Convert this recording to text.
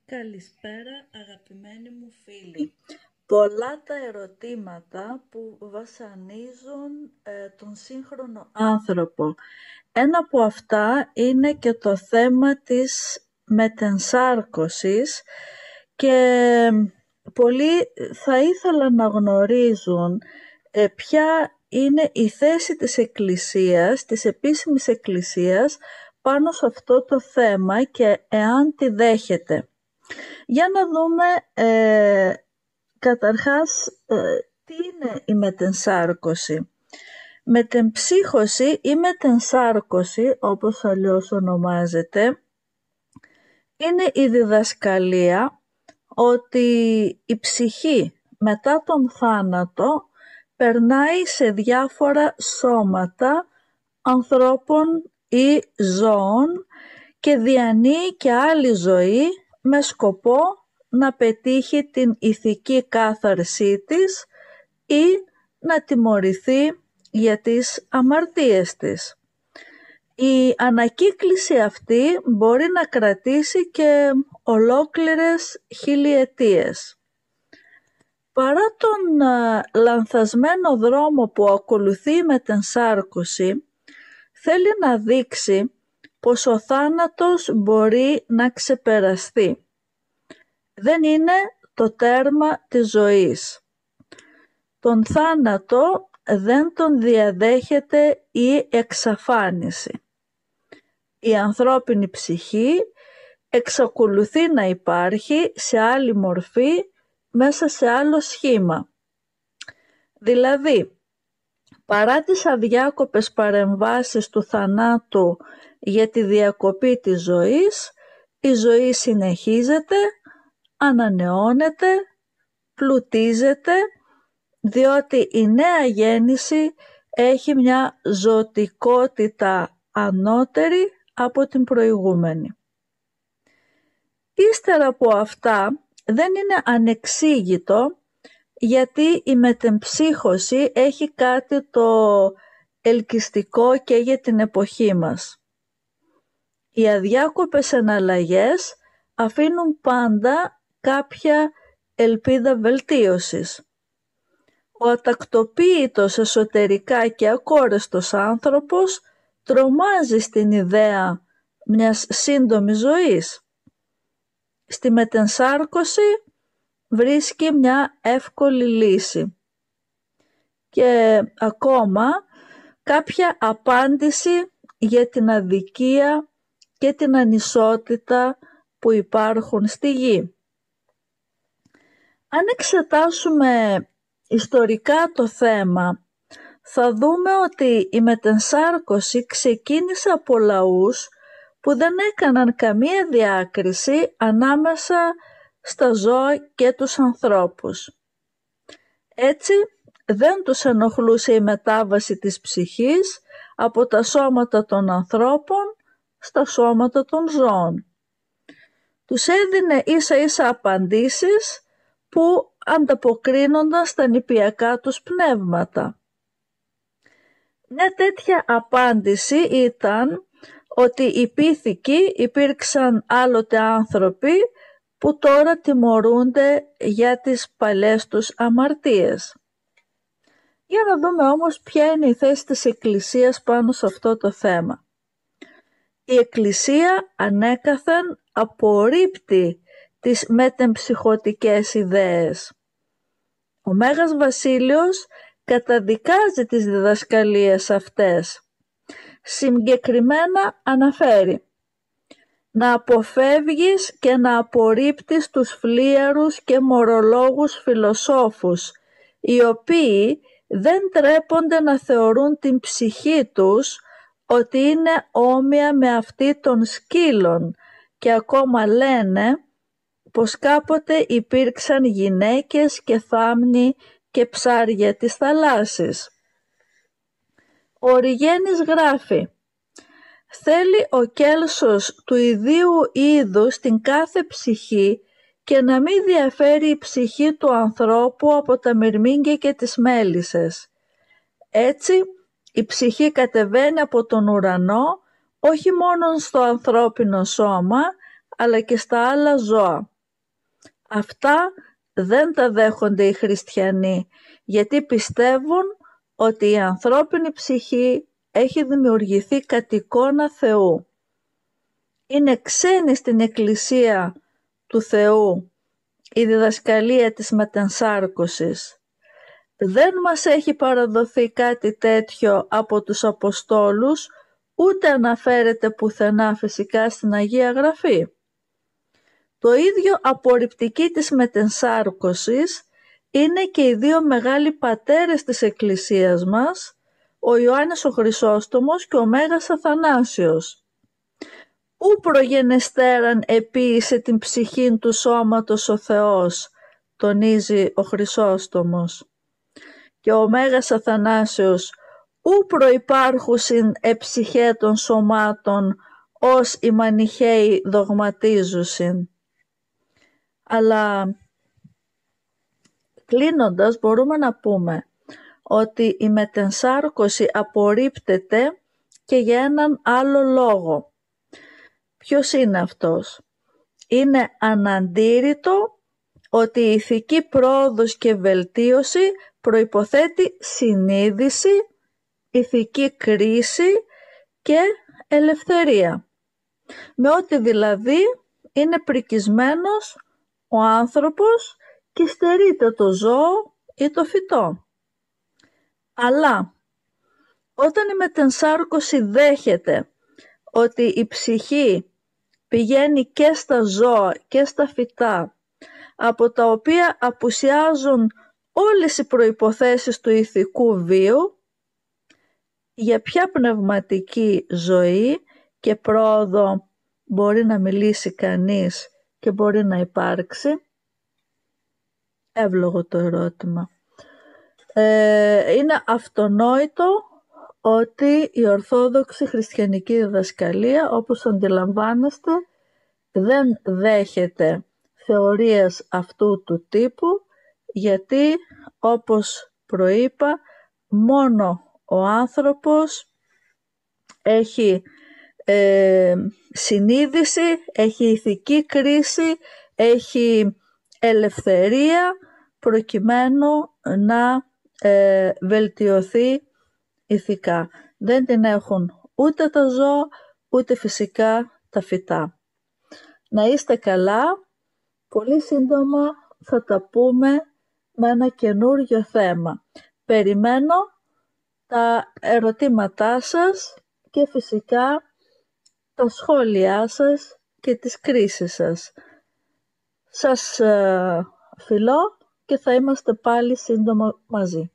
Καλησπέρα αγαπημένοι μου φίλοι. Πολλά τα ερωτήματα που βασανίζουν τον σύγχρονο άνθρωπο. Ένα από αυτά είναι και το θέμα της μετενσάρκωσης και πολλοί θα ήθελαν να γνωρίζουν ποια είναι η θέση της Εκκλησίας, της επίσημης Εκκλησίας πάνω σε αυτό το θέμα και εάν τη δέχεται. Για να δούμε καταρχάς τι είναι η μετενσάρκωση. Μετεμψύχωση ή μετενσάρκωση, όπως αλλιώς ονομάζεται, είναι η διδασκαλία ότι η ψυχή μετά τον θάνατο περνάει σε διάφορα σώματα ανθρώπων ή ζώων και διανύει και άλλη ζωή με σκοπό να πετύχει την ηθική κάθαρσή της ή να τιμωρηθεί για τις αμαρτίες της. Η ανακύκληση αυτή μπορεί να κρατήσει και ολόκληρες χιλιετίες. Παρά τον λανθασμένο δρόμο που ακολουθεί η μετενσάρκωση, θέλει να δείξει πως ο θάνατος μπορεί να ξεπεραστεί. Δεν είναι το τέρμα της ζωής. Τον θάνατο δεν τον διαδέχεται η εξαφάνιση. Η ανθρώπινη ψυχή εξακολουθεί να υπάρχει σε άλλη μορφή μέσα σε άλλο σχήμα. Δηλαδή, παρά τις αδιάκοπες παρεμβάσεις του θανάτου για τη διακοπή της ζωής, η ζωή συνεχίζεται, ανανεώνεται, πλουτίζεται, διότι η νέα γέννηση έχει μια ζωτικότητα ανώτερη από την προηγούμενη. Ύστερα από αυτά δεν είναι ανεξήγητο γιατί η μετεμψύχωση έχει κάτι το ελκυστικό και για την εποχή μας. Οι αδιάκοπες εναλλαγές αφήνουν πάντα κάποια ελπίδα βελτίωσης. Ο ατακτοποίητος εσωτερικά και ακόρεστος άνθρωπος τρομάζει στην ιδέα μιας σύντομης ζωής. Στη μετενσάρκωση βρίσκει μια εύκολη λύση και ακόμα κάποια απάντηση για την αδικία και την ανισότητα που υπάρχουν στη γη. Αν εξετάσουμε ιστορικά το θέμα, θα δούμε ότι η μετενσάρκωση ξεκίνησε από λαούς που δεν έκαναν καμία διάκριση ανάμεσα στα ζώα και τους ανθρώπους. Έτσι δεν τους ενοχλούσε η μετάβαση της ψυχής από τα σώματα των ανθρώπων στα σώματα των ζώων. Τους έδινε ίσα ίσα απαντήσεις που ανταποκρίνονταν στα νηπιακά τους πνεύματα. Μια τέτοια απάντηση ήταν ότι οι πίθηκοι υπήρξαν άλλοτε άνθρωποι που τώρα τιμωρούνται για τις παλιές τους αμαρτίες. Για να δούμε όμως ποια είναι η θέση της Εκκλησίας πάνω σε αυτό το θέμα. Η Εκκλησία ανέκαθεν απορρίπτει τις μετεμψυχωτικές ιδέες. Ο Μέγας Βασίλειος καταδικάζει τις διδασκαλίες αυτές. Συγκεκριμένα αναφέρει να αποφεύγεις και να απορρίπτεις τους φλίαρους και μορολόγους φιλοσόφους, οι οποίοι δεν τρέπονται να θεωρούν την ψυχή τους ότι είναι όμοια με αυτή των σκύλων και ακόμα λένε πως κάποτε υπήρξαν γυναίκες και θάμνοι και ψάρια της θαλάσσης. Ο Οριγένης γράφει «Θέλει ο κέλσος του ιδίου είδους στην κάθε ψυχή και να μην διαφέρει η ψυχή του ανθρώπου από τα μυρμήγκια και τις μέλισσες. Έτσι η ψυχή κατεβαίνει από τον ουρανό όχι μόνο στο ανθρώπινο σώμα αλλά και στα άλλα ζώα. Αυτά δεν τα δέχονται οι χριστιανοί, γιατί πιστεύουν ότι η ανθρώπινη ψυχή έχει δημιουργηθεί κατ' εικόνα Θεού. Είναι ξένη στην Εκκλησία του Θεού η διδασκαλία της μετενσάρκωσης. Δεν μας έχει παραδοθεί κάτι τέτοιο από τους Αποστόλους, ούτε αναφέρεται πουθενά φυσικά στην Αγία Γραφή. Το ίδιο απορριπτική της μετενσάρκωσης είναι και οι δύο μεγάλοι πατέρες της Εκκλησίας μας, ο Ιωάννης ο Χρυσόστομος και ο Μέγας Αθανάσιος. Ου προγενεστέραν επίησε την ψυχήν του σώματος ο Θεός, τονίζει ο Χρυσόστομος. Και ο Μέγας Αθανάσιος, ου προϋπάρχουσιν εψυχέ των σωμάτων, ως οι μανιχαίοι δογματίζουσιν. Αλλά κλείνοντας μπορούμε να πούμε ότι η μετενσάρκωση απορρίπτεται και για έναν άλλο λόγο. Ποιος είναι αυτός? Είναι αναντήρητο ότι η ηθική πρόοδος και βελτίωση προϋποθέτει συνείδηση, ηθική κρίση και ελευθερία. Με ό,τι δηλαδή είναι πρικισμένος ο άνθρωπος και στερείται το ζώο ή το φυτό. Αλλά όταν η μετενσάρκωση δέχεται ότι η ψυχή πηγαίνει και στα ζώα και στα φυτά, από τα οποία απουσιάζουν όλες οι προϋποθέσεις του ηθικού βίου, για ποια πνευματική ζωή και πρόοδο μπορεί να μιλήσει κανείς και μπορεί να υπάρξει? Εύλογο το ερώτημα. Είναι αυτονόητο ότι η Ορθόδοξη Χριστιανική διδασκαλία, όπως αντιλαμβάνεστε, δεν δέχεται θεωρίες αυτού του τύπου, γιατί όπως προείπα μόνο ο άνθρωπος έχει συνείδηση, έχει ηθική κρίση, έχει ελευθερία προκειμένου να βελτιωθεί ηθικά. Δεν την έχουν ούτε τα ζώα, ούτε φυσικά τα φυτά. Να είστε καλά, πολύ σύντομα θα τα πούμε με ένα καινούργιο θέμα. Περιμένω τα ερωτήματά σας και φυσικά τα σχόλιά σας και τις κρίσεις σας. Σας φιλώ και θα είμαστε πάλι σύντομα μαζί.